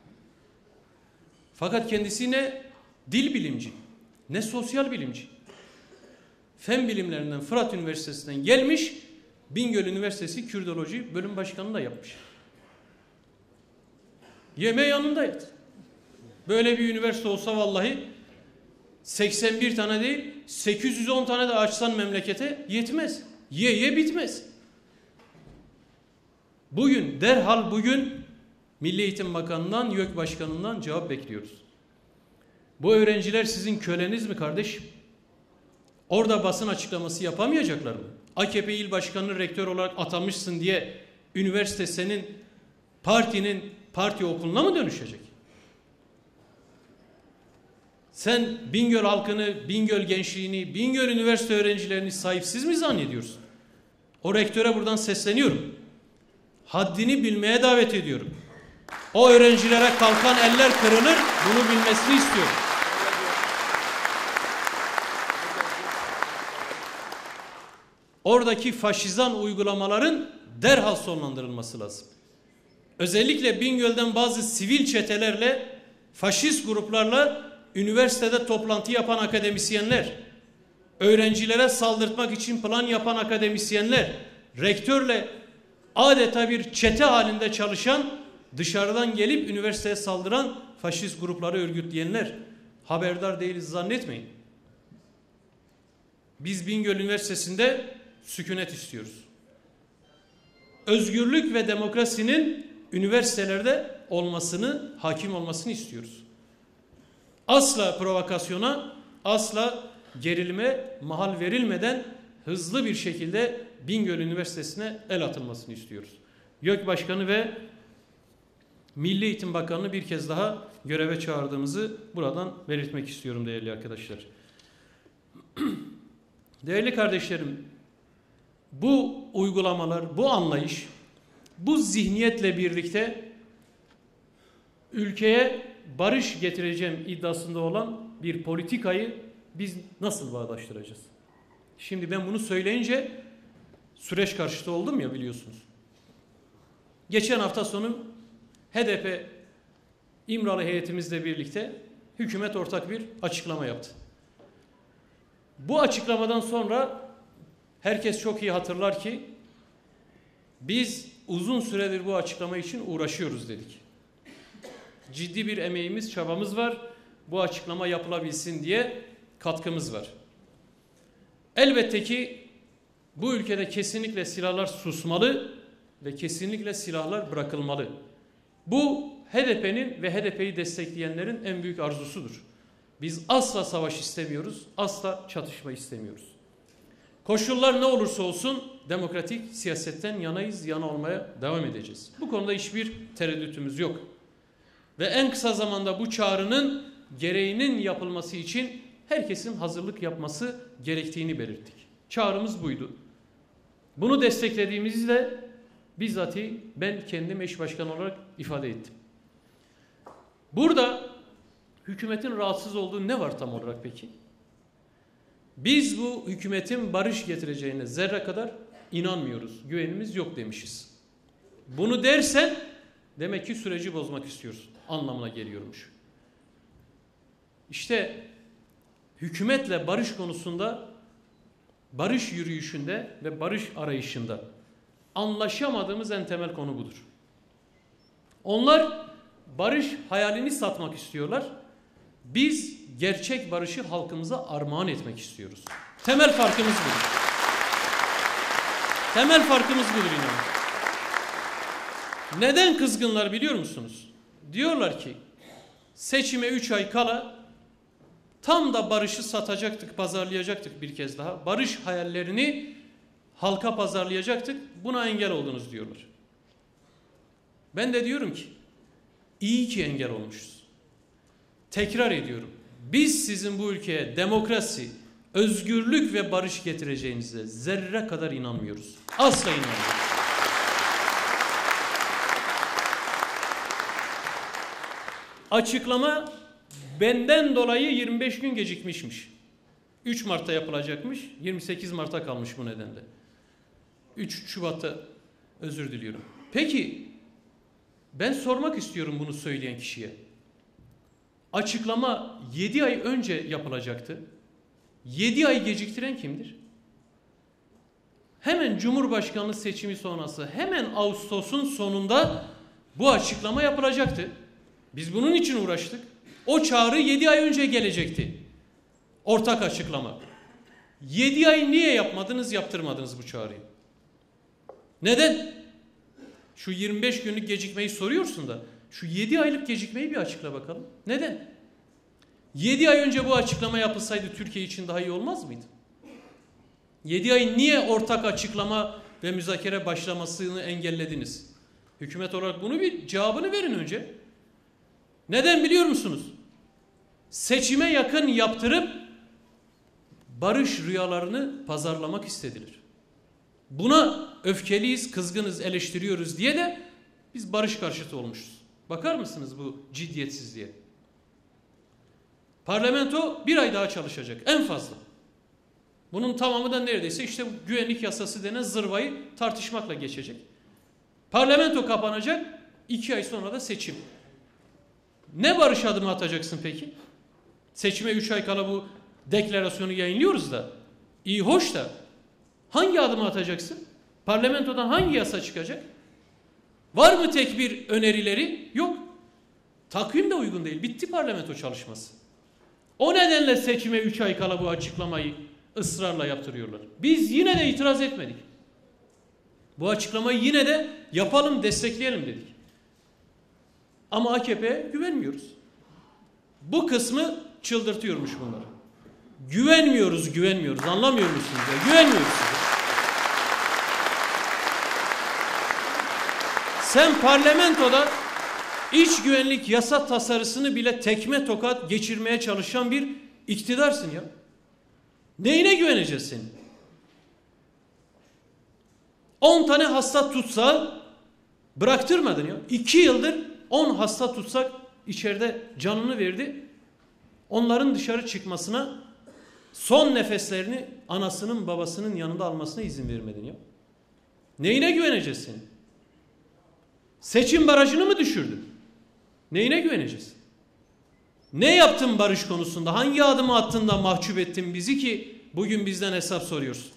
S2: Fakat kendisi ne dil bilimci, ne sosyal bilimci. Fen bilimlerinden Fırat Üniversitesi'nden gelmiş, Bingöl Üniversitesi Kürdoloji bölüm başkanı da yapmış. Yeme yanında yat. Böyle bir üniversite olsa vallahi 81 tane değil 810 tane de açsan memlekete yetmez. Ye bitmez. Bugün derhal Milli Eğitim Bakanı'ndan, YÖK Başkanı'ndan cevap bekliyoruz. Bu öğrenciler sizin köleniz mi kardeşim? Orada basın açıklaması yapamayacaklar mı? AKP il başkanını rektör olarak atamışsın diye üniversite senin partinin parti okuluna mı dönüşecek? Sen Bingöl halkını, Bingöl gençliğini, Bingöl üniversite öğrencilerini sahipsiz mi zannediyorsun? O rektöre buradan sesleniyorum. Haddini bilmeye davet ediyorum. O öğrencilere kalkan eller kırılır, bunu bilmesini istiyorum. Oradaki faşizan uygulamaların derhal sonlandırılması lazım. Özellikle Bingöl'den bazı sivil çetelerle, faşist gruplarla üniversitede toplantı yapan akademisyenler, öğrencilere saldırtmak için plan yapan akademisyenler, rektörle adeta bir çete halinde çalışan, dışarıdan gelip üniversiteye saldıran faşist grupları örgütleyenler haberdar değiliz zannetmeyin. Biz Bingöl Üniversitesi'nde sükunet istiyoruz. Özgürlük ve demokrasinin üniversitelerde olmasını, hakim olmasını istiyoruz. Asla provokasyona, asla gerilime mahal verilmeden hızlı bir şekilde Bingöl Üniversitesi'ne el atılmasını istiyoruz. YÖK Başkanı ve Milli Eğitim Bakanı'nı bir kez daha göreve çağırdığımızı buradan belirtmek istiyorum değerli arkadaşlar. Değerli kardeşlerim, bu uygulamalar, bu anlayış, bu zihniyetle birlikte ülkeye barış getireceğim iddiasında olan bir politikayı biz nasıl bağdaştıracağız? Şimdi ben bunu söyleyince süreç karşıtı oldum ya, biliyorsunuz. Geçen hafta sonu HDP İmralı heyetimizle birlikte hükümet ortak bir açıklama yaptı. Bu açıklamadan sonra herkes çok iyi hatırlar ki biz uzun süredir bu açıklama için uğraşıyoruz dedik. Ciddi bir emeğimiz, çabamız var. Bu açıklama yapılabilsin diye katkımız var. Elbette ki bu ülkede kesinlikle silahlar susmalı ve kesinlikle silahlar bırakılmalı. Bu HDP'nin ve HDP'yi destekleyenlerin en büyük arzusudur. Biz asla savaş istemiyoruz, asla çatışma istemiyoruz. Koşullar ne olursa olsun demokratik siyasetten yanayız, yana olmaya devam edeceğiz. Bu konuda hiçbir tereddütümüz yok. Ve en kısa zamanda bu çağrının gereğinin yapılması için herkesin hazırlık yapması gerektiğini belirttik. Çağrımız buydu. Bunu desteklediğimizde bizzati ben kendim eş başkan olarak ifade ettim. Burada hükümetin rahatsız olduğu ne var tam olarak peki? Biz bu hükümetin barış getireceğine zerre kadar inanmıyoruz, güvenimiz yok demişiz. Bunu dersen demek ki süreci bozmak istiyorsun anlamına geliyormuş. İşte hükümetle barış konusunda, barış yürüyüşünde ve barış arayışında anlaşamadığımız en temel konu budur. Onlar barış hayalini satmak istiyorlar. Biz gerçek barışı halkımıza armağan etmek istiyoruz. Temel farkımız budur. Temel farkımız budur inanın. Neden kızgınlar biliyor musunuz? Diyorlar ki seçime 3 ay kala tam da barışı satacaktık, pazarlayacaktık bir kez daha. Barış hayallerini halka pazarlayacaktık. Buna engel oldunuz diyorlar. Ben de diyorum ki iyi ki engel olmuşuz. Tekrar ediyorum. Biz sizin bu ülkeye demokrasi, özgürlük ve barış getireceğinize zerre kadar inanmıyoruz. Asla inanmıyoruz. Açıklama benden dolayı 25 gün gecikmişmiş. 3 Mart'ta yapılacakmış. 28 Mart'a kalmış bu nedenle. 3 Şubat'ta özür diliyorum. Peki ben sormak istiyorum bunu söyleyen kişiye. Açıklama 7 ay önce yapılacaktı. 7 ay geciktiren kimdir? Hemen Cumhurbaşkanlığı seçimi sonrası, hemen Ağustos'un sonunda bu açıklama yapılacaktı. Biz bunun için uğraştık. O çağrı 7 ay önce gelecekti. Ortak açıklama. 7 ay niye yapmadınız, yaptırmadınız bu çağrıyı? Neden? Şu 25 günlük gecikmeyi soruyorsun da şu 7 aylık gecikmeyi bir açıkla bakalım. Neden? 7 ay önce bu açıklama yapılsaydı Türkiye için daha iyi olmaz mıydı? 7 ay niye ortak açıklama ve müzakere başlamasını engellediniz? Hükümet olarak bunu bir cevabını verin önce. Neden biliyor musunuz? Seçime yakın yaptırıp barış rüyalarını pazarlamak istediler. Buna öfkeliyiz, kızgınız, eleştiriyoruz diye de biz barış karşıtı olmuşuz. Bakar mısınız bu ciddiyetsizliğe? Parlamento bir ay daha çalışacak en fazla. Bunun tamamı da neredeyse işte güvenlik yasası denen zırvayı tartışmakla geçecek. Parlamento kapanacak, 2 ay sonra da seçim. Ne barış adımı atacaksın peki? Seçime 3 ay kala bu deklarasyonu yayınlıyoruz da, iyi hoş da hangi adımı atacaksın? Parlamentodan hangi yasa çıkacak? Var mı tek bir önerileri? Yok. Takvim de uygun değil. Bitti parlamento çalışması. O nedenle seçime 3 ay kala bu açıklamayı ısrarla yaptırıyorlar. Biz yine de itiraz etmedik. Bu açıklamayı yine de yapalım, destekleyelim dedik. Ama AKP'ye güvenmiyoruz. Bu kısmı çıldırtıyormuş bunları. Güvenmiyoruz. Anlamıyor musunuz ya? Güvenmiyoruz size. Sen parlamentoda iç güvenlik yasa tasarısını bile tekme tokat geçirmeye çalışan bir iktidarsın ya. Neyine güveneceğiz senin? 10 tane hasta tutsa bıraktırmadın ya. 2 yıldır 10 hasta tutsak içeride canını verdi. Onların dışarı çıkmasına, son nefeslerini anasının babasının yanında almasına izin vermedin ya. Neyine güveneceğiz senin? Seçim barajını mı düşürdün? Neyine güveneceğiz? Ne yaptın barış konusunda? Hangi adımı attın da mahcup ettin bizi ki bugün bizden hesap soruyorsun?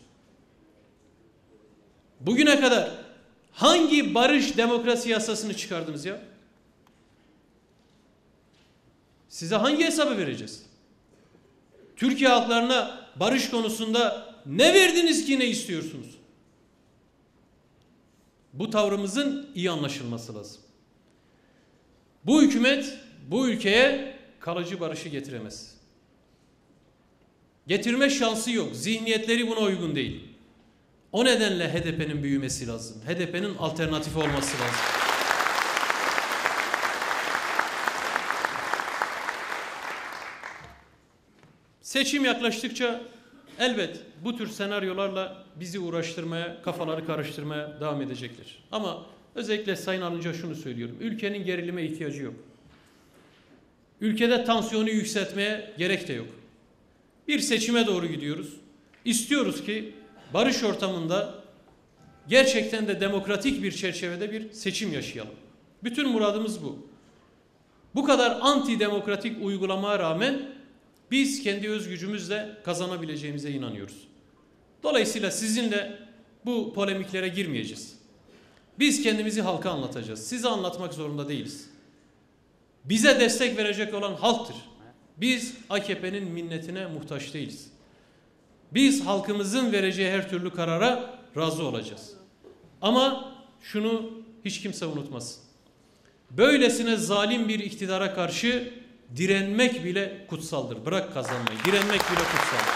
S2: Bugüne kadar hangi barış demokrasi yasasını çıkardınız ya? Size hangi hesabı vereceğiz? Türkiye halklarına barış konusunda ne verdiniz ki ne istiyorsunuz? Bu tavrımızın iyi anlaşılması lazım. Bu hükümet bu ülkeye kalıcı barışı getiremez. Getirme şansı yok. Zihniyetleri buna uygun değil. O nedenle HDP'nin büyümesi lazım. HDP'nin alternatifi olması lazım. Seçim yaklaştıkça elbet bu tür senaryolarla bizi uğraştırmaya, kafaları karıştırmaya devam edecekler. Ama özellikle Sayın Alınca şunu söylüyorum. Ülkenin gerilime ihtiyacı yok. Ülkede tansiyonu yükseltmeye gerek de yok. Bir seçime doğru gidiyoruz. İstiyoruz ki barış ortamında gerçekten de demokratik bir çerçevede bir seçim yaşayalım. Bütün muradımız bu. Bu kadar antidemokratik uygulamaya rağmen biz kendi öz gücümüzle kazanabileceğimize inanıyoruz. Dolayısıyla sizinle bu polemiklere girmeyeceğiz. Biz kendimizi halka anlatacağız. Size anlatmak zorunda değiliz. Bize destek verecek olan halktır. Biz AKP'nin minnetine muhtaç değiliz. Biz halkımızın vereceği her türlü karara razı olacağız. Ama şunu hiç kimse unutmasın. Böylesine zalim bir iktidara karşı direnmek bile kutsaldır. Bırak kazanmayı. Direnmek bile kutsaldır.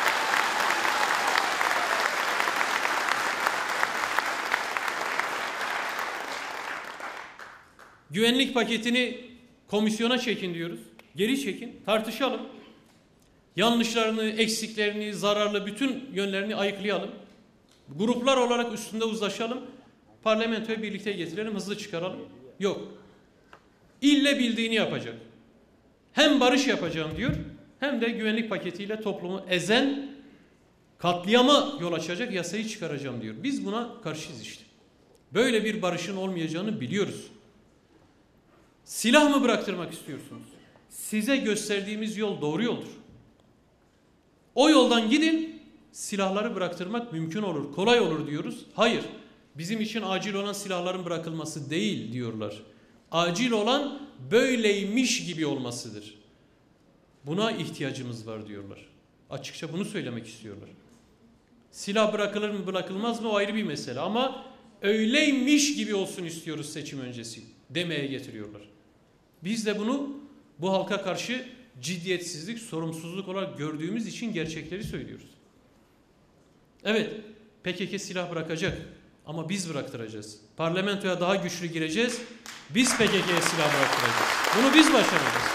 S2: Güvenlik paketini komisyona çekin diyoruz. Geri çekin, tartışalım. Yanlışlarını, eksiklerini, zararlı bütün yönlerini ayıklayalım. Gruplar olarak üstünde uzlaşalım. Parlamentoya birlikte getirelim, hızlı çıkaralım. Yok. İlle bildiğini yapacak. Hem barış yapacağım diyor, hem de güvenlik paketiyle toplumu ezen, katliama yol açacak yasayı çıkaracağım diyor. Biz buna karşıyız işte. Böyle bir barışın olmayacağını biliyoruz. Silah mı bıraktırmak istiyorsunuz? Size gösterdiğimiz yol doğru yoldur. O yoldan gidin, silahları bıraktırmak mümkün olur, kolay olur diyoruz. Hayır, bizim için acil olan silahların bırakılması değil diyorlar. Acil olan böyleymiş gibi olmasıdır. Buna ihtiyacımız var diyorlar. Açıkça bunu söylemek istiyorlar. Silah bırakılır mı bırakılmaz mı o ayrı bir mesele ama öyleymiş gibi olsun istiyoruz seçim öncesi demeye getiriyorlar. Biz de bunu bu halka karşı ciddiyetsizlik, sorumsuzluk olarak gördüğümüz için gerçekleri söylüyoruz. Evet, PKK silah bırakacak ama biz bıraktıracağız. Parlamentoya daha güçlü gireceğiz. Biz PKK'ye silah bıraktıracağız. Bunu biz başaracağız.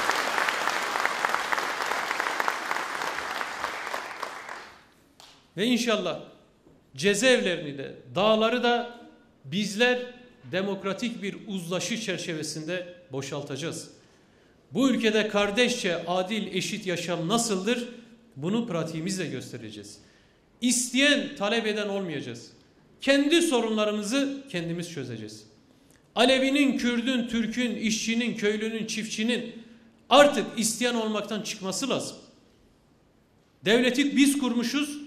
S2: Ve inşallah cezaevlerini de, dağları da bizler demokratik bir uzlaşı çerçevesinde boşaltacağız. Bu ülkede kardeşçe, adil, eşit yaşam nasıldır? Bunu pratiğimizle göstereceğiz. İsteyen, talep eden olmayacağız. Kendi sorunlarımızı kendimiz çözeceğiz. Alevinin, Kürdün, Türk'ün, işçinin, köylünün, çiftçinin artık isteyen olmaktan çıkması lazım. Devleti biz kurmuşuz.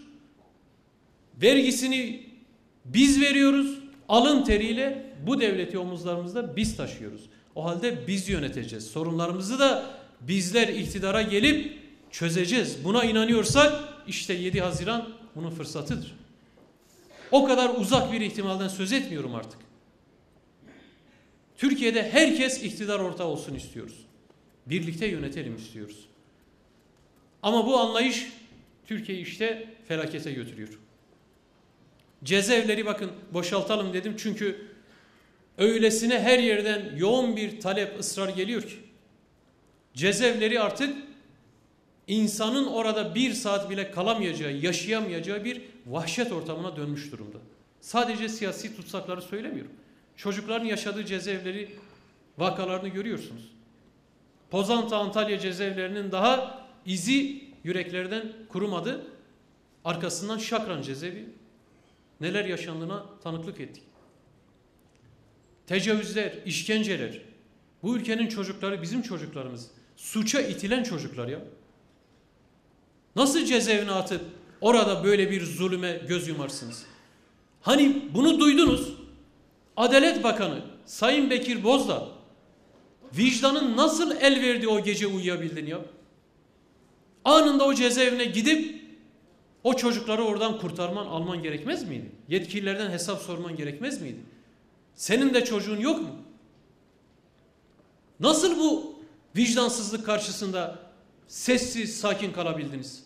S2: Vergisini biz veriyoruz. Alın teriyle bu devleti omuzlarımızda biz taşıyoruz. O halde biz yöneteceğiz. Sorunlarımızı da bizler iktidara gelip çözeceğiz. Buna inanıyorsak işte 7 Haziran bunun fırsatıdır. O kadar uzak bir ihtimalden söz etmiyorum artık. Türkiye'de herkes iktidar ortağı olsun istiyoruz. Birlikte yönetelim istiyoruz. Ama bu anlayış Türkiye'yi işte felakete götürüyor. Cezaevleri bakın boşaltalım dedim çünkü öylesine her yerden yoğun bir talep, ısrar geliyor ki cezaevleri artık insanın orada bir saat bile kalamayacağı, yaşayamayacağı bir vahşet ortamına dönmüş durumda. Sadece siyasi tutsakları söylemiyorum. Çocukların yaşadığı cezaevleri vakalarını görüyorsunuz. Pozantı, Antalya cezaevlerinin daha izi yüreklerden kurumadı. Arkasından Şakran cezaevi neler yaşandığına tanıklık ettik. Tecavüzler, işkenceler. Bu ülkenin çocukları bizim çocuklarımız. Suça itilen çocuklar ya. Nasıl cezaevine atıp orada böyle bir zulüme göz yumarsınız? Hani bunu duydunuz. Adalet Bakanı Sayın Bekir Bozdağ vicdanın nasıl el verdi o gece uyuyabildin ya? Anında o cezaevine gidip o çocukları oradan kurtarman, alman gerekmez miydi? Yetkililerden hesap sorman gerekmez miydi? Senin de çocuğun yok mu? Nasıl bu vicdansızlık karşısında sessiz, sakin kalabildiniz?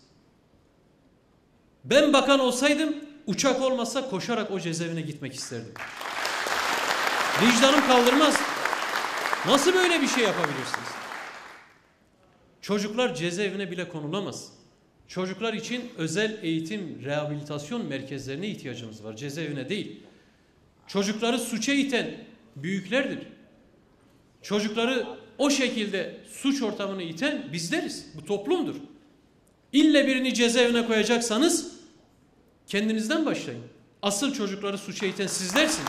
S2: Ben bakan olsaydım uçak olmasa koşarak o cezaevine gitmek isterdim. Vicdanım kaldırmaz. Nasıl böyle bir şey yapabilirsiniz? Çocuklar cezaevine bile konulamaz. Çocuklar için özel eğitim, rehabilitasyon merkezlerine ihtiyacımız var. Cezaevine değil. Çocukları suça iten büyüklerdir. Çocukları o şekilde suç ortamına iten bizleriz. Bu toplumdur. İlle birini cezaevine koyacaksanız kendinizden başlayın. Asıl çocukları suça iten sizlersiniz.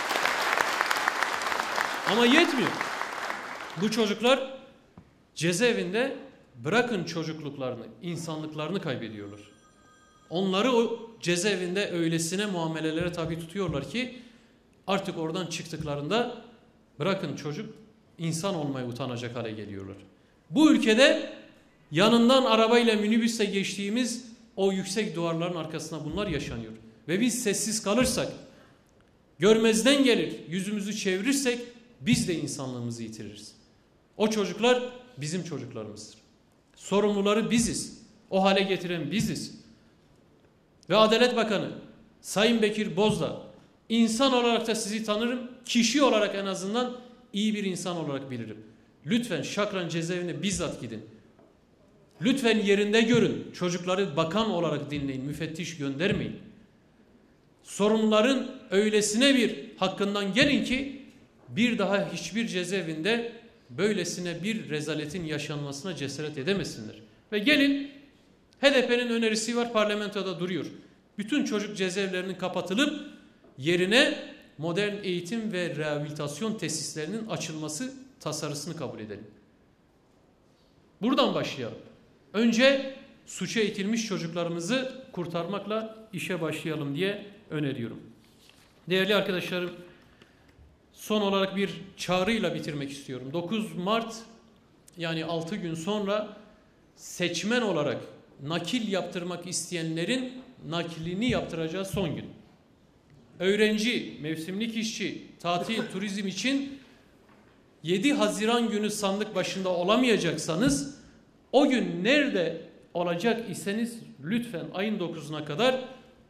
S2: Ama yetmiyor. Bu çocuklar cezaevinde bırakın çocukluklarını, insanlıklarını kaybediyorlar. Onları o cezaevinde öylesine muamelelere tabi tutuyorlar ki artık oradan çıktıklarında bırakın çocuk, insan olmaya utanacak hale geliyorlar. Bu ülkede yanından arabayla, minibüsle geçtiğimiz o yüksek duvarların arkasında bunlar yaşanıyor. Ve biz sessiz kalırsak, görmezden gelir, yüzümüzü çevirirsek biz de insanlığımızı yitiririz. O çocuklar bizim çocuklarımızdır. Sorumluları biziz. O hale getiren biziz. Ve Adalet Bakanı Sayın Bekir Bozdağ, insan olarak da sizi tanırım, kişi olarak en azından iyi bir insan olarak bilirim. Lütfen Şakran cezaevine bizzat gidin. Lütfen yerinde görün. Çocukları bakan olarak dinleyin. Müfettiş göndermeyin. Sorumluların öylesine bir hakkından gelin ki bir daha hiçbir cezaevinde böylesine bir rezaletin yaşanmasına cesaret edemesinler. Ve gelin, HDP'nin önerisi var, parlamentoda duruyor. Bütün çocuk cezaevlerinin kapatılıp yerine modern eğitim ve rehabilitasyon tesislerinin açılması tasarısını kabul edelim. Buradan başlayalım. Önce suça itilmiş çocuklarımızı kurtarmakla işe başlayalım diye öneriyorum. Değerli arkadaşlarım, son olarak bir çağrıyla bitirmek istiyorum. 9 Mart yani 6 gün sonra seçmen olarak nakil yaptırmak isteyenlerin naklini yaptıracağı son gün. Öğrenci, mevsimlik işçi, tatil, turizm için 7 Haziran günü sandık başında olamayacaksanız o gün nerede olacak iseniz lütfen ayın 9'una kadar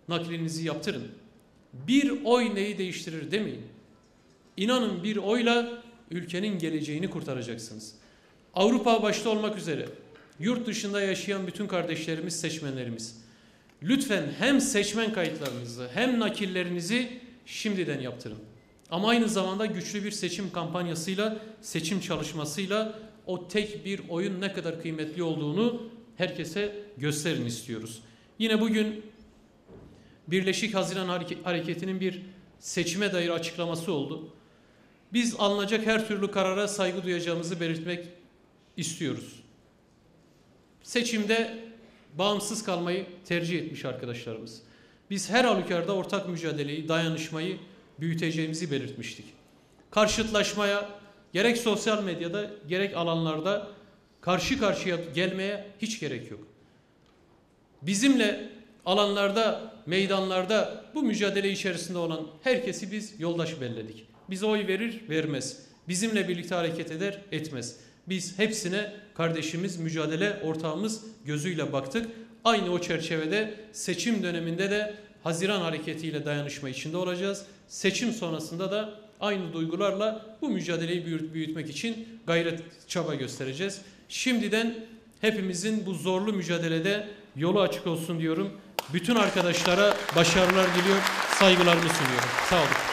S2: naklinizi yaptırın. Bir oy neyi değiştirir demeyin. İnanın bir oyla ülkenin geleceğini kurtaracaksınız. Avrupa başta olmak üzere yurt dışında yaşayan bütün kardeşlerimiz, seçmenlerimiz, lütfen hem seçmen kayıtlarınızı hem nakillerinizi şimdiden yaptırın. Ama aynı zamanda güçlü bir seçim kampanyasıyla, seçim çalışmasıyla o tek bir oyun ne kadar kıymetli olduğunu herkese gösterin istiyoruz. Yine bugün Birleşik Haziran Hareketi'nin bir seçime dair açıklaması oldu. Biz alınacak her türlü karara saygı duyacağımızı belirtmek istiyoruz. Seçimde bağımsız kalmayı tercih etmiş arkadaşlarımız. Biz her halükarda ortak mücadeleyi, dayanışmayı büyüteceğimizi belirtmiştik. Karşıtlaşmaya gerek sosyal medyada gerek alanlarda karşı karşıya gelmeye hiç gerek yok. Bizimle alanlarda, meydanlarda bu mücadele içerisinde olan herkesi biz yoldaş belledik. Bize oy verir, vermez. Bizimle birlikte hareket eder, etmez. Biz hepsine kardeşimiz, mücadele ortağımız gözüyle baktık. Aynı o çerçevede seçim döneminde de Haziran hareketiyle dayanışma içinde olacağız. Seçim sonrasında da aynı duygularla bu mücadeleyi büyütmek için gayret, çaba göstereceğiz. Şimdiden hepimizin bu zorlu mücadelede yolu açık olsun diyorum. Bütün arkadaşlara başarılar diliyor, saygılarımı sunuyorum. Sağ olun.